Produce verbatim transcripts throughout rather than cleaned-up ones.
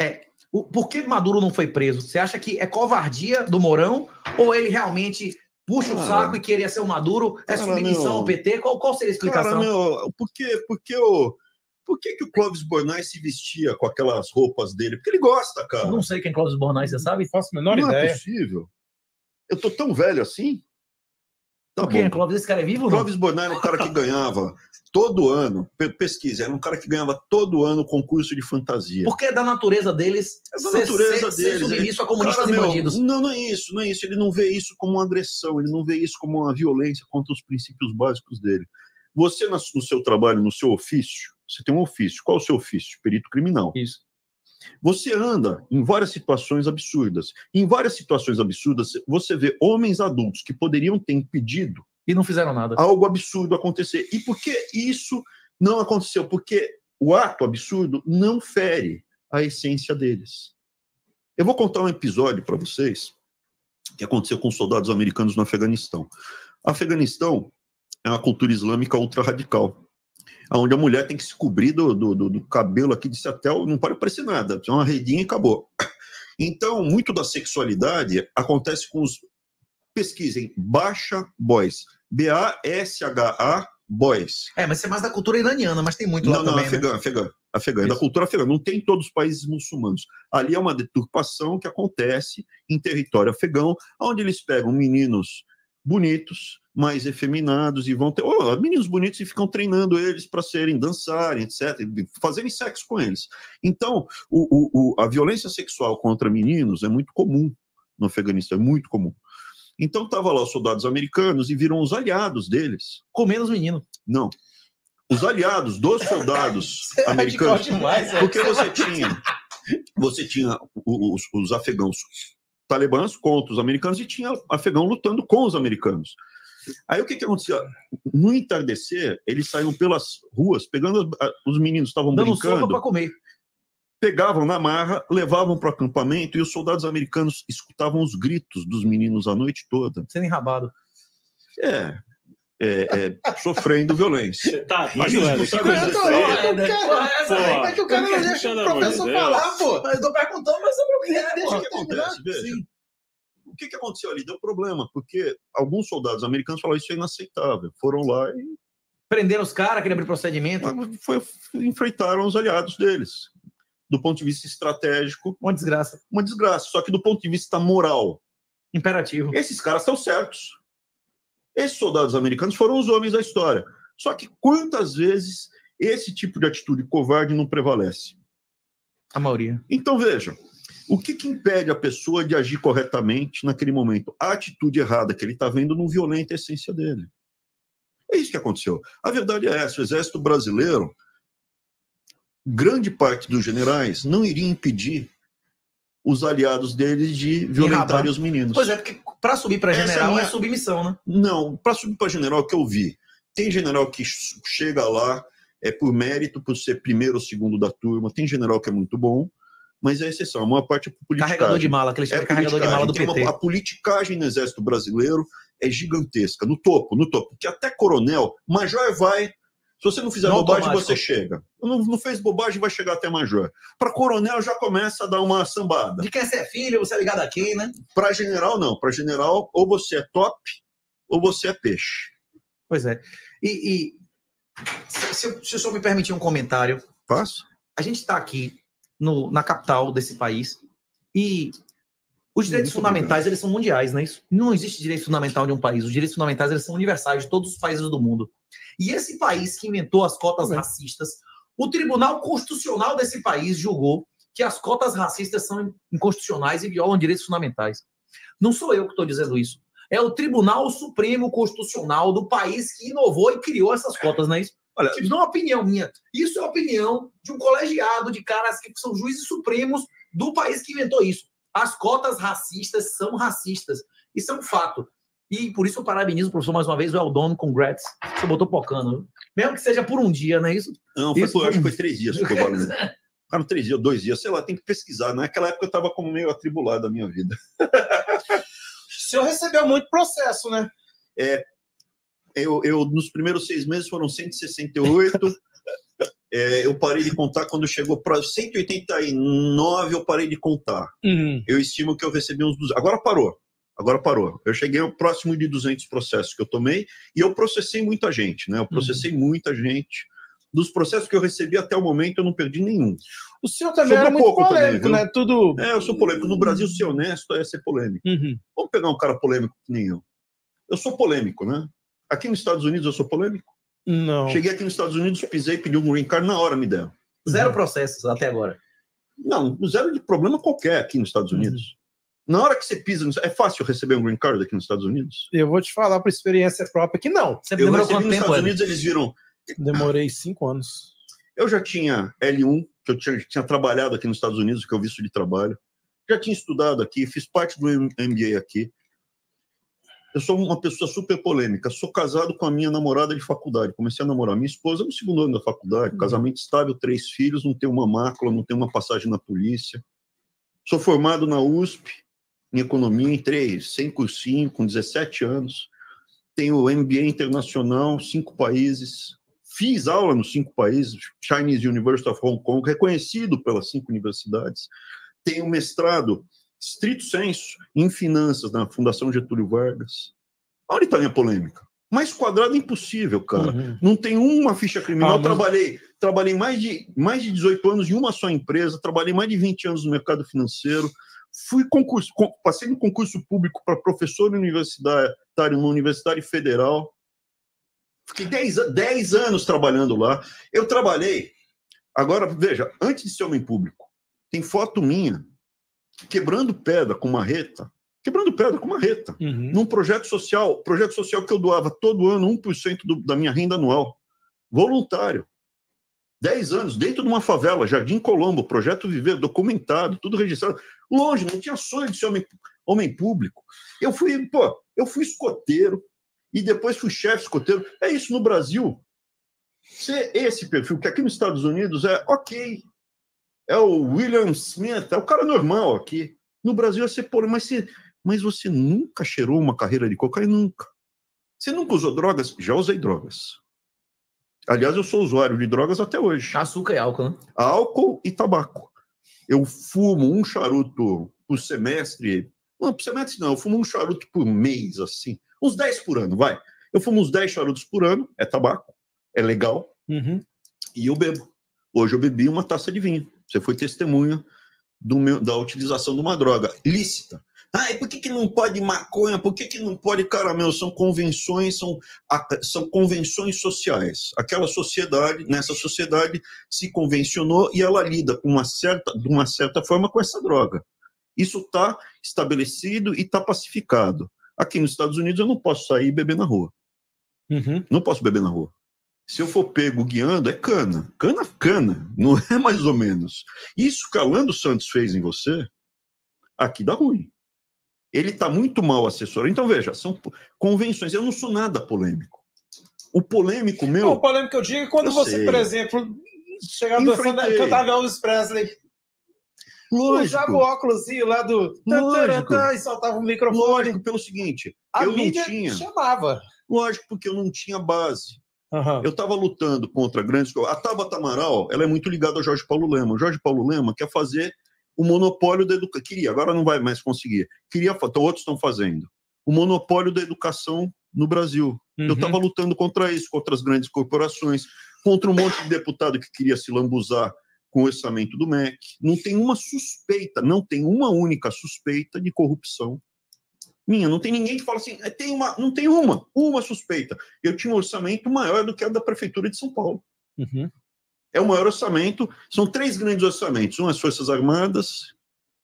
É, o, por que Maduro não foi preso? Você acha que é covardia do Mourão ou ele realmente puxa cara, o saco e queria ser o Maduro? É cara, submissão meu, ao P T? Qual, qual seria a explicação? Cara, meu, por que, por que o... Por que, que o Clóvis Bornais se vestia com aquelas roupas dele? Porque ele gosta, cara. Não sei quem é Clóvis Bornais, você sabe? Faço a menor não ideia. Não é possível. Eu tô tão velho assim? Tá Por quê? Clóvis, esse cara é vivo? Clóvis Bornais era um cara que ganhava todo ano, pesquisa, era um cara que ganhava todo ano concurso de fantasia. Porque é da natureza deles. É da natureza ser, deles. Ser submisso a comunistas cara, e meu, bandidos. Não, não é isso, não é isso. Ele não vê isso como uma agressão, ele não vê isso como uma violência contra os princípios básicos dele. Você, no seu trabalho, no seu ofício, você tem um ofício. Qual é o seu ofício? Perito criminal. Isso. Você anda em várias situações absurdas. Em várias situações absurdas, você vê homens adultos que poderiam ter impedido e não fizeram nada. Algo absurdo acontecer. E por que isso não aconteceu? Porque o ato absurdo não fere a essência deles. Eu vou contar um episódio para vocês que aconteceu com soldados americanos no Afeganistão. Afeganistão é uma cultura islâmica ultra-radical, onde a mulher tem que se cobrir do, do, do cabelo aqui de até não pode aparecer nada, é uma redinha e acabou. Então, muito da sexualidade acontece com os... Pesquisem, Baixa Boys, B A S H A Boys. É, mas isso é mais da cultura iraniana, mas tem muito lá não, também, não, afegã, né? afegã, afegã, é da cultura afegã, não tem em todos os países muçulmanos. Ali é uma deturpação que acontece em território afegão, onde eles pegam meninos bonitos, mais efeminados, e vão ter oh, meninos bonitos e ficam treinando eles para serem, dançarem, etcétera, fazerem sexo com eles. Então, o, o, o, a violência sexual contra meninos é muito comum no Afeganistão, é muito comum. Então, estavam lá os soldados americanos e viram os aliados deles. Comendo os meninos. Não. Os aliados dos soldados é americanos. Demais, porque você tinha, você tinha os, os afegãos talibãs contra os americanos e tinha afegão lutando com os americanos. Aí o que, que acontecia? No entardecer, eles saíam pelas ruas, pegando os meninos, estavam dando brincando. sopa para comer. Pegavam na marra, levavam para o acampamento e os soldados americanos escutavam os gritos dos meninos a noite toda. Sendo enrabado. É, é, é sofrendo violência. Tá, mas isso não sabe É que o cara não deixa o professor falar, pô. Mas eu tô perguntando, mas sobre o que é, deixa que acontece, veja. Sim. O que, que aconteceu ali? Deu problema, porque alguns soldados americanos falaram isso é inaceitável. Foram lá e... Prenderam os caras, queriam abrir procedimento. Foi, enfrentaram os aliados deles. Do ponto de vista estratégico... Uma desgraça. Uma desgraça. Só que do ponto de vista moral... Imperativo. Esses caras estão certos. Esses soldados americanos foram os homens da história. Só que quantas vezes esse tipo de atitude covarde não prevalece? A maioria. Então, veja... O que, que impede a pessoa de agir corretamente naquele momento? A atitude errada que ele está vendo não violenta a essência dele. É isso que aconteceu. A verdade é essa. O Exército Brasileiro, grande parte dos generais, não iria impedir os aliados deles de violentarem os meninos. Pois é, porque para subir para general é, é submissão, né? Não, para subir para general, o que eu vi? Tem general que chega lá é por mérito, por ser primeiro ou segundo da turma. Tem general que é muito bom, mas é exceção, a maior parte é politicagem. Carregador de mala, aquele é carregador de mala do P T. Uma, a politicagem no Exército Brasileiro é gigantesca, no topo, no topo, porque até coronel, major vai, se você não fizer no bobagem, automático. Você chega. Não, não fez bobagem, vai chegar até major. Para coronel já começa a dar uma sambada. De quem você é filho, você é ligado a quem, né? Para general, não. Para general, ou você é top, ou você é peixe. Pois é. E, e se, se, se o senhor me permitir um comentário. Faço. A gente está aqui No, na capital desse país, e os direitos Muito fundamentais, eles são mundiais, não é isso? Não existe direito fundamental de um país, os direitos fundamentais, eles são universais de todos os países do mundo. E esse país que inventou as cotas é. racistas, o Tribunal Constitucional desse país julgou que as cotas racistas são inconstitucionais e violam direitos fundamentais. Não sou eu que estou dizendo isso, é o Tribunal Supremo Constitucional do país que inovou e criou essas cotas, não é isso? Olha, isso não é uma opinião minha. Isso é a opinião de um colegiado de caras que são juízes supremos do país que inventou isso. As cotas racistas são racistas. Isso é um fato. E por isso eu parabenizo o professor mais uma vez, o Eldon Congrats. Você botou pocando. Mesmo que seja por um dia, não é isso? Não, foi isso por, acho que foi três dias. Ficaram três dias, dois dias. Sei lá, tem que pesquisar. Naquela época eu estava como meio atribulado a minha vida. O senhor recebeu muito processo, né? É. Eu, eu, nos primeiros seis meses foram cento e sessenta e oito, É, eu parei de contar quando chegou para cento e oitenta e nove, eu parei de contar. Uhum. Eu estimo que eu recebi uns duzentos. Agora parou. Agora parou. Eu cheguei ao próximo de duzentos processos que eu tomei e eu processei muita gente, né? Eu processei uhum. muita gente. Dos processos que eu recebi até o momento, eu não perdi nenhum. O senhor também Sobrou era muito polêmico, também, né? Tudo... É, eu sou polêmico. No Brasil, ser honesto é ser polêmico. Uhum. Vamos pegar um cara polêmico que nem eu. Eu sou polêmico, né? Aqui nos Estados Unidos eu sou polêmico. Não. Cheguei aqui nos Estados Unidos, pisei, pedi um green card, na hora me deram. Zero uhum. processos até agora. Não, zero de problema qualquer aqui nos Estados Unidos. Uhum. Na hora que você pisa... É fácil receber um green card aqui nos Estados Unidos? Eu vou te falar por experiência própria que não. Você eu recebi nos tempo, Estados Unidos, eles viram... Demorei cinco anos. Eu já tinha L um, que eu tinha, tinha trabalhado aqui nos Estados Unidos, que é o visto de trabalho. Já tinha estudado aqui, fiz parte do M B A aqui. Eu sou uma pessoa super polêmica. Sou casado com a minha namorada de faculdade. Comecei a namorar minha esposa no segundo ano da faculdade. Uhum. Casamento estável, três filhos, não tenho uma mácula, não tenho uma passagem na polícia. Sou formado na U S P, em economia, entrei sem cursinho, com dezessete anos. Tenho M B A internacional, cinco países. Fiz aula nos cinco países, Chinese University of Hong Kong, reconhecido pelas cinco universidades. Tenho mestrado, estrito sensu, em finanças, na Fundação Getúlio Vargas. Onde está a minha polêmica? Mais quadrado impossível, cara. Uhum. Não tem uma ficha criminal. Ah, mas... trabalhei, trabalhei mais de, mais de dezoito anos em uma só empresa, trabalhei mais de vinte anos no mercado financeiro, fui concurso, passei no concurso público para professor universitário numa universidade federal. Fiquei dez anos trabalhando lá. Eu trabalhei... Agora, veja, antes de ser homem público, tem foto minha quebrando pedra com marreta, quebrando pedra com marreta, uhum. num projeto social, projeto social que eu doava todo ano um por cento do, da minha renda anual, voluntário. dez anos, dentro de uma favela, Jardim Colombo, projeto Viver, documentado, tudo registrado. Longe, não tinha sonho de ser homem, homem público. Eu fui, pô, eu fui escoteiro, e depois fui chefe escoteiro. É isso no Brasil. Ser esse perfil, que aqui nos Estados Unidos é ok. É o William Smith, é o cara normal aqui. No Brasil é ser por, mas você, mas você nunca cheirou uma carreira de cocaína? Nunca. Você nunca usou drogas? Já usei drogas. Aliás, eu sou usuário de drogas até hoje. Açúcar e álcool, né? Álcool e tabaco. Eu fumo um charuto por semestre. Não, por semestre não, eu fumo um charuto por mês, assim. Uns dez por ano, vai. Eu fumo uns dez charutos por ano, é tabaco, é legal, uhum. e eu bebo. Hoje eu bebi uma taça de vinho. Você foi testemunha do meu, da utilização de uma droga lícita. Ah, e por que, que não pode maconha? Por que, que não pode caramelo? São convenções, são, são convenções sociais. Aquela sociedade, nessa sociedade, se convencionou e ela lida com uma certa, de uma certa forma com essa droga. Isso está estabelecido e está pacificado. Aqui nos Estados Unidos eu não posso sair e beber na rua. Uhum. Não posso beber na rua. Se eu for pego guiando, é cana. Cana, cana. Não é mais ou menos. Isso que Orlando Santos fez em você, aqui dá ruim. Ele está muito mal assessorado. Então, veja, são convenções. Eu não sou nada polêmico. O polêmico meu... Não, o polêmico que eu digo é quando eu você, sei. Por exemplo, chegar dançando, cantar Elvis Presley... Usava o óculos lá do... Lógico. E soltava o microfone. Lógico, pelo seguinte, a eu não mídia tinha... chamava. Lógico, porque eu não tinha base. Uhum. Eu estava lutando contra grandes... A Tabata Amaral, ela é muito ligada ao Jorge Paulo Lema. O Jorge Paulo Lema quer fazer o monopólio da educação. Queria, agora não vai mais conseguir. Queria, outros estão fazendo. O monopólio da educação no Brasil. Uhum. Eu estava lutando contra isso, contra as grandes corporações, contra um monte de deputado que queria se lambuzar com o orçamento do M E C. Não tem uma suspeita, não tem uma única suspeita de corrupção minha. Não tem ninguém que fala assim, tem uma, não tem uma, uma suspeita. Eu tinha um orçamento maior do que a da Prefeitura de São Paulo. Uhum. É o maior orçamento, são três grandes orçamentos, um as Forças Armadas,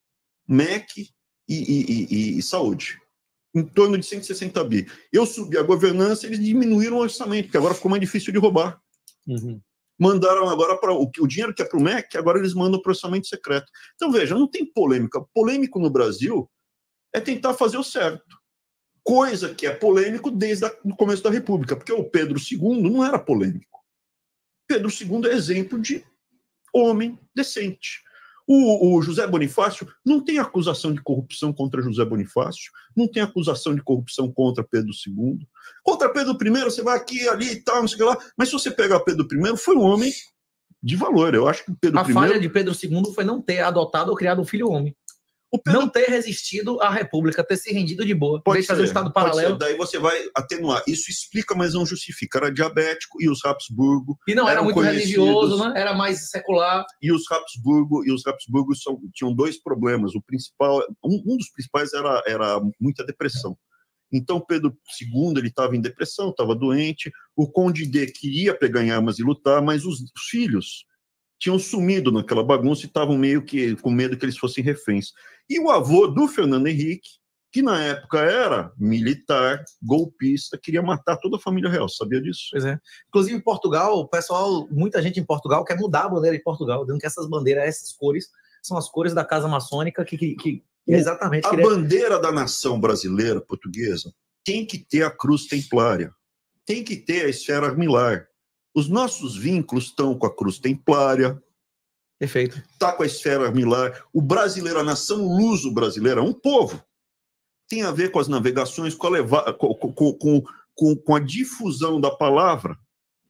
M E C e, e, e, e Saúde. Em torno de cento e sessenta bi. Eu subi a governança, eles diminuíram o orçamento, porque agora ficou mais difícil de roubar. Uhum. Mandaram agora para o, o dinheiro que é para o M E C, agora eles mandam para o orçamento secreto. Então, veja, não tem polêmica. Polêmico no Brasil é tentar fazer o certo. Coisa que é polêmico desde o começo da República, porque o Pedro segundo não era polêmico. Pedro segundo é exemplo de homem decente. O, o José Bonifácio não tem acusação de corrupção contra José Bonifácio, não tem acusação de corrupção contra Pedro segundo. Contra Pedro primeiro, você vai aqui, ali e tal, não sei o que lá. Mas se você pegar Pedro primeiro, foi um homem de valor. Eu acho que o Pedro A I... falha de Pedro segundo foi não ter adotado ou criado um filho homem. O Pedro... Não ter resistido à República, ter se rendido de boa. Pode de fazer um Estado paralelo. Daí você vai atenuar. Isso explica, mas não justifica. Era diabético e os Habsburgo... E não era muito conhecidos, religioso, né? Era mais secular. E os Habsburgo, e os Habsburgo são, tinham dois problemas. O principal, um, um dos principais era, era muita depressão. Então, Pedro segundo ele estava em depressão, estava doente. O Conde D queria pegar em armas e lutar, mas os, os filhos tinham sumido naquela bagunça e estavam meio que com medo que eles fossem reféns. E o avô do Fernando Henrique, que na época era militar, golpista, queria matar toda a família real. Sabia disso? Pois é. Inclusive, em Portugal, o pessoal, muita gente em Portugal quer mudar a bandeira de Portugal, dizendo que essas bandeiras, essas cores, são as cores da Casa Maçônica que, que, que exatamente... A queria... bandeira da nação brasileira, portuguesa, tem que ter a cruz templária, tem que ter a esfera armilar. Os nossos vínculos estão com a cruz templária, Perfeito. está com a esfera armilar. O brasileiro, a nação luso-brasileira, é um povo. Tem a ver com as navegações, com a, leva... com, com, com, com a difusão da palavra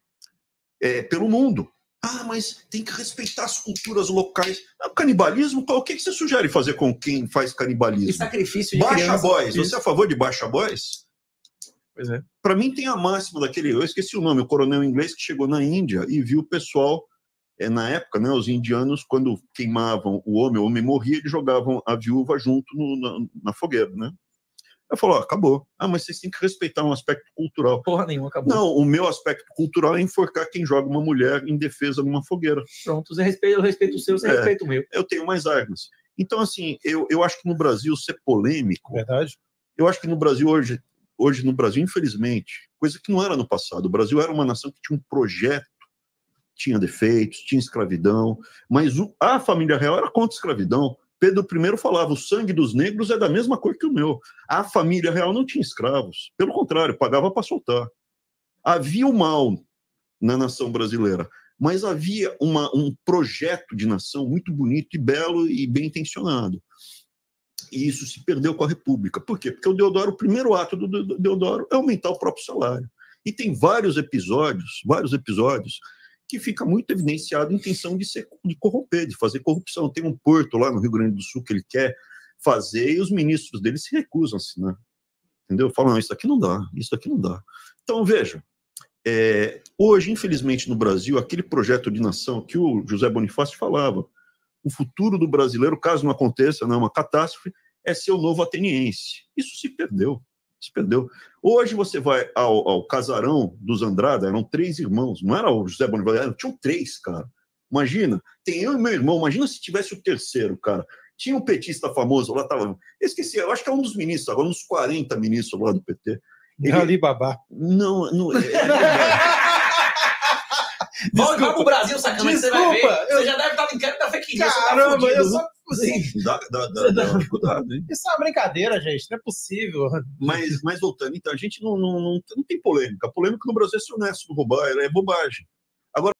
é, pelo mundo. Ah, mas tem que respeitar as culturas locais. O canibalismo, o que você sugere fazer com quem faz canibalismo? E sacrifício de Baixa criança. boys. Você é a favor de baixa boys? Pois é. Para mim tem a máxima daquele, eu esqueci o nome, o coronel inglês que chegou na Índia e viu o pessoal, é, na época, né, os indianos, quando queimavam o homem, o homem morria, eles jogavam a viúva junto no, na, na fogueira, né? Eu falo, ó, acabou. Ah, mas vocês têm que respeitar um aspecto cultural. Porra nenhuma, acabou. Não, o meu aspecto cultural é enforcar quem joga uma mulher em defesa de uma fogueira. Pronto, você respeita, eu respeito o seu, você É. respeita o meu. Eu tenho mais armas. Então, assim, eu, eu acho que no Brasil ser polêmico, Verdade. eu acho que no Brasil hoje, hoje no Brasil, infelizmente, coisa que não era no passado, o Brasil era uma nação que tinha um projeto, tinha defeitos, tinha escravidão, mas o, a família real era contra a escravidão. Pedro I falava, o sangue dos negros é da mesma cor que o meu. A família real não tinha escravos. Pelo contrário, pagava para soltar. Havia o mal na nação brasileira, mas havia uma, um projeto de nação muito bonito e belo e bem intencionado. E isso se perdeu com a República. Por quê? Porque o Deodoro, o primeiro ato do Deodoro é aumentar o próprio salário. E tem vários episódios, vários episódios, que fica muito evidenciado a intenção de, ser, de corromper, de fazer corrupção. Tem um porto lá no Rio Grande do Sul que ele quer fazer e os ministros dele se recusam a assinar. Entendeu? Falam, não, isso aqui não dá, isso aqui não dá. Então, veja, é, hoje, infelizmente, no Brasil, aquele projeto de nação que o José Bonifácio falava, o futuro do brasileiro, caso não aconteça, não é uma catástrofe, é ser o novo ateniense. Isso se perdeu. Se perdeu. Hoje você vai ao, ao casarão dos Andrada, eram três irmãos, não era o José Bonifácio, tinham três, cara. Imagina, tem eu e meu irmão, imagina se tivesse o terceiro, cara. Tinha um petista famoso lá, tava, eu esqueci, eu acho que é um dos ministros, agora uns quarenta ministros lá do P T. Ele... Ali Babá. Não, não. É, é... Volte para o Brasil, sacana, você vai ver. Desculpa, Você já deve estar em queda da fake news. Caramba, você tá eu só... Dá, dá, dá, dá uma dificuldade, hein? Isso é uma brincadeira, gente. Não é possível. Mas, mas voltando, então, a gente não, não, não, não tem polêmica. A polêmica no Brasil é ser honesto, não roubar, é bobagem.